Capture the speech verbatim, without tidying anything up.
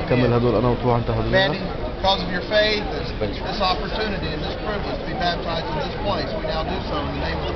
هكمل هدول انا وتروح انت هدول. Mandy, because of your faith, this, this opportunity and this privilege to be baptized in this place, we now do so in the name of